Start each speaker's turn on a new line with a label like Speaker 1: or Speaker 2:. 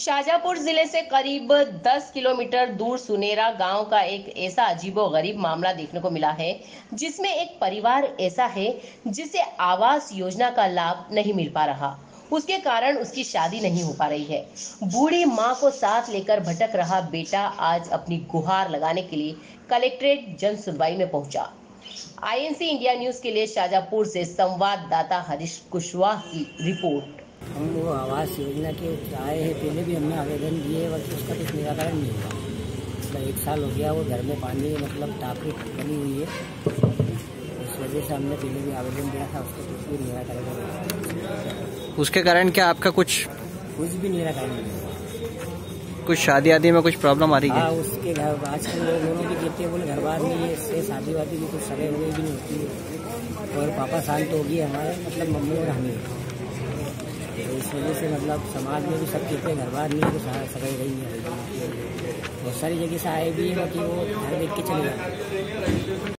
Speaker 1: शाजापुर जिले से करीब 10 किलोमीटर दूर सुनेरा गांव का एक ऐसा अजीबोगरीब मामला देखने को मिला है, जिसमें एक परिवार ऐसा है जिसे आवास योजना का लाभ नहीं मिल पा रहा। उसके कारण उसकी शादी नहीं हो पा रही है। बूढ़ी मां को साथ लेकर भटक रहा बेटा आज अपनी गुहार लगाने के लिए कलेक्ट्रेट जन सुनवाई में पहुंचा। आईएनसी इंडिया न्यूज के लिए शाजापुर से संवाददाता हरीश कुशवाहा की रिपोर्ट।
Speaker 2: हम वो आवास योजना के आए हैं, पहले भी हमने आवेदन दिए, बस उसका कुछ निराकरण नहीं हुआ। मतलब 1 साल हो गया, वो घर में पानी टाँकी बनी हुई है, इस वजह से हमने पहले भी आवेदन दिया था, उसका कुछ भी निराकरण नहीं हुआ।
Speaker 3: उसके कारण क्या आपका कुछ
Speaker 2: भी निराकरण नहीं हुआ।
Speaker 3: कुछ शादी आदि में कुछ प्रॉब्लम आ रही है?
Speaker 2: हाँ, उसके घर आजकल लोग दोनों भी कहते हैं, बोले घर बार नहीं है, इससे शादी वादी भी कुछ सगे हुए भी नहीं होती है। और पापा शांत हो गई हमारे, मम्मी और हमें, तो इस वजह से समाज में भी सब कहते हैं घर बार नहीं है, तो सगाई रही है। बहुत सारी जगह से आए भी है कि वो घर देख के चले जाते हैं।